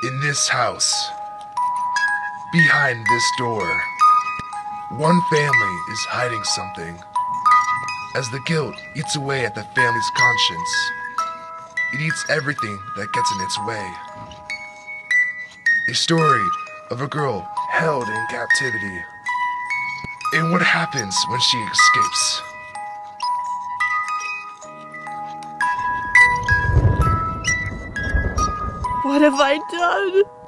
In this house, behind this door, one family is hiding something. As the guilt eats away at the family's conscience, it eats everything that gets in its way. A story of a girl held in captivity, and what happens when she escapes. What have I done?